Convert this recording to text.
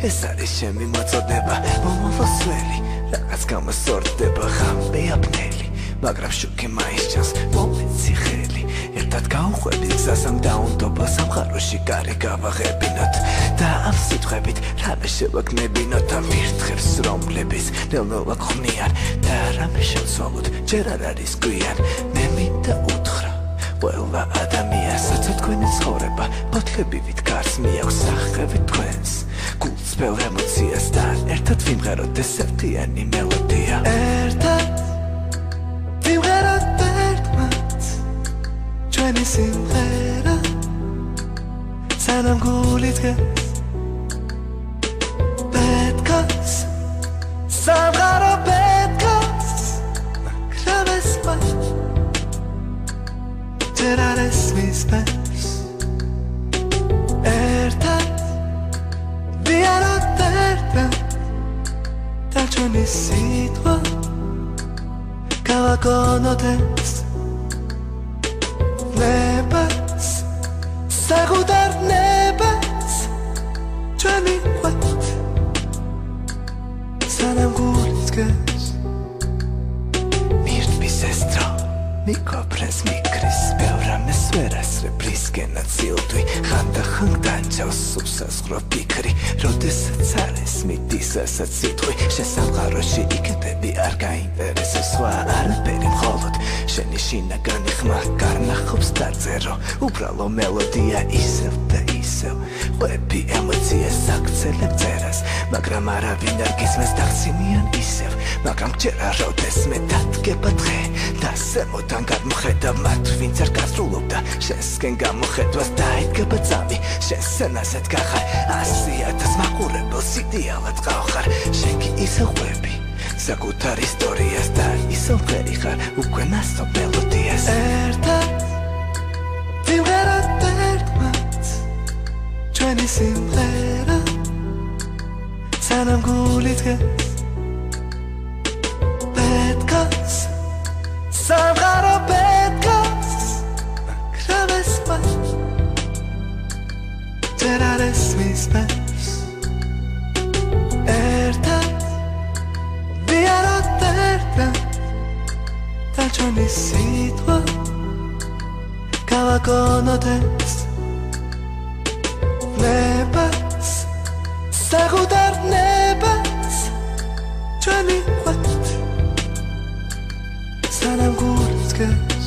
ეს არის ჩემი მოწოდება მომავალსველი რაღაც გამოსორდება ხამბე აფნელი მაგრამ შუქი მაინც ჩანს მომეცი ხელი ერთად გავუხვებით გზას ამ დაუნდობელ სამყაროში კარი გავაღებინოთ და ამ სიტყვებით რამე შევაგნებინოთ ამ ვირთხებს რომლების ნელ-ნელა ქმნიან და რამე შევცვალოთ ჯერ არ არის გვიან მე მინდა უთხრა ყველა ადამიანსაც თქვენი ცხოვრება მოთხრებივით გარს მიაქვს სახევით თქვენს გულწრფელ ემოციასთან ერთად ვიმღეროთ ეს ერთიანი მელოდია ერთად ვიმღეროთ ერთმანეთს ჩვენი სიმღერა სანამ გული დგას პედკას სამღარო პედკას მაგრამ ეს ჯერ არ ესმის მერს ერთად ვიაროთ ერთად და ჩვენი სიტყვა გავაგონოთ ეს ნებას საგუდარ ნებას ჩვენი ყვეთ სანამ გული დგას მირთმის ეს დრო მიკოფრენს მიკრის ბევრამეს ვერ ასრებლისკენად სილდვი ხანდახან დაჯავს უსასხრო ფიქრი როდესაც არის მიდისასაც სიტყვი შესამყაროში იქნები არ გაინტერესებს სხვა არაფერი მხოლოდ შენი შინაგანი ხმა გარნახობს დაწერო უბრალო მელოდია ისევ და ისევ ყვები ემოციას აქცელებ წერას მაგრამ არავინ არ გისმენს დახსინიან ისევ მაგრამ ჯერა როდეს მე დადგება დღე და ზემოდან გადმოხედავ მათ ვინც არ გასრულობდა შენსკენ გამოხედვას დაიდგება წამი შენ სცენაზე დგახარ 100,000 მაყურებელს იდეალად ყავხარ შენ კი ისე ყვები საკუთარ ისტორიას და ისე ვღერი ხარ უკვე მასო მელოდიას ერთად ვიმღეროთ ერთმანეთს ჩვენი სიმღერა სანამ გული დგას პედკას სამღარო პედკას მაგრამ ეს ჯერ არ ესმის მერს ერთად ვიაროთ ერთად და ჩვენი სიტყვა გავაგონოთ ეს ნებას საგუდარ ნებას ჩვენი ყვეთ სანამ გული დგას